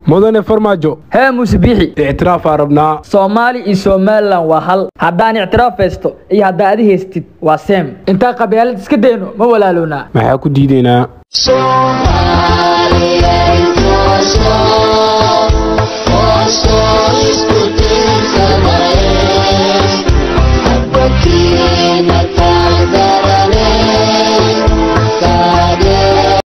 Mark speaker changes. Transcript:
Speaker 1: مدن فرماجو
Speaker 2: ها مسبيحي
Speaker 1: اعتراف عربنا
Speaker 2: Somali iyo Somaliland waa hal haddaan ictiraafaysto iyo hadda aad haystid waa same inta qabyaalad iska deeno ma walaaluna
Speaker 1: maxaa ku diideena